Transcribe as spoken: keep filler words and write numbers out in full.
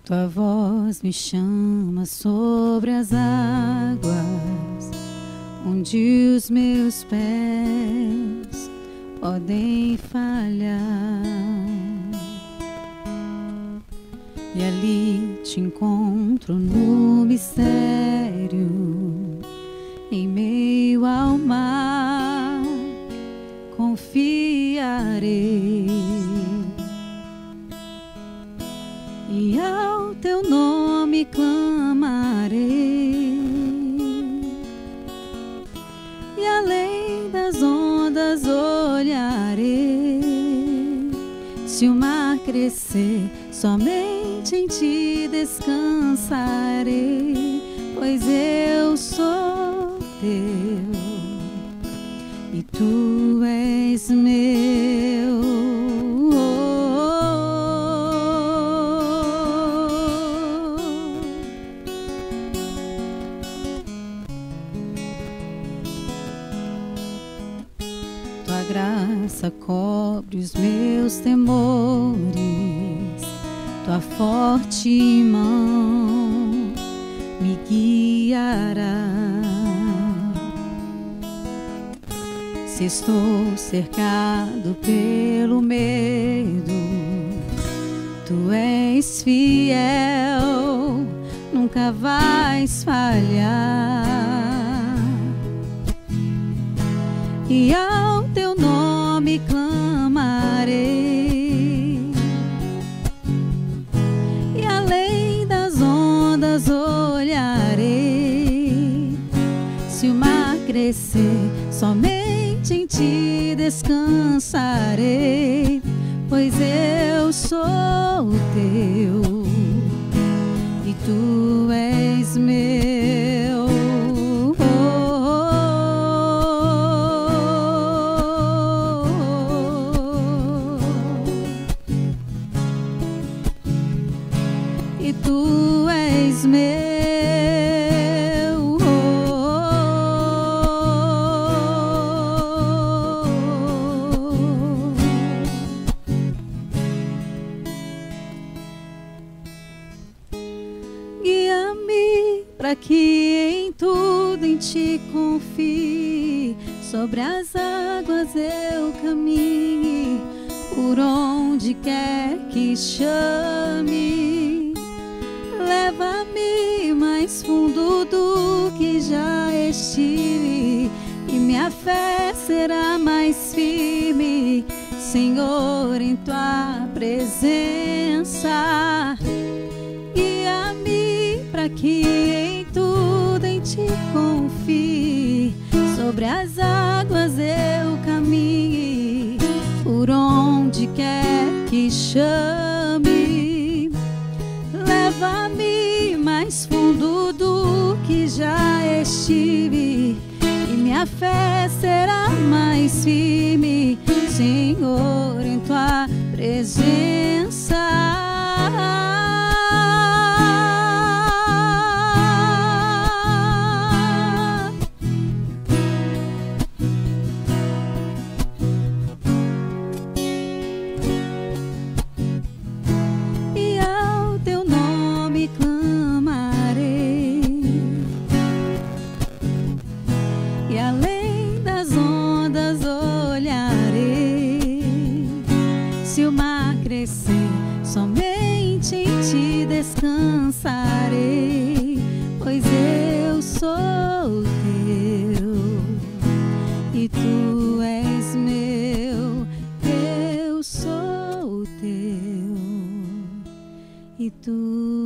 Tua voz me chama sobre as águas, onde os meus pés podem falhar. E ali te encontro no mistério, em meio ao mar, confiarei. E ao teu nome clamarei, e além das ondas olharei. Se o mar crescer, somente em ti descansarei, pois eu sou teu e tu és meu. Tua graça cobre os meus temores, tua forte mão me guiará. Se estou cercado pelo medo, tu és fiel, nunca vais falhar. E ao teu nome clamarei, e além das ondas olharei. Se o mar crescer, somente em ti descansarei, pois eu sou teu e tu és meu. E tu és meu. Guia-me para que em tudo em ti confie, sobre as águas eu caminhe, por onde quer que chame. Leva-me mais fundo do que já estive, e minha fé será mais firme, Senhor, em tua presença. Guia-me para que em tudo em ti confie, sobre as águas eu caminhe, por onde quer que chame. Leva-me mais fundo do que já estive, e minha fé será mais firme, Senhor, em tua presença. E além das ondas olharei. Se o mar crescer, somente em ti descansarei, pois eu sou teu e tu és meu. Eu sou teu e tu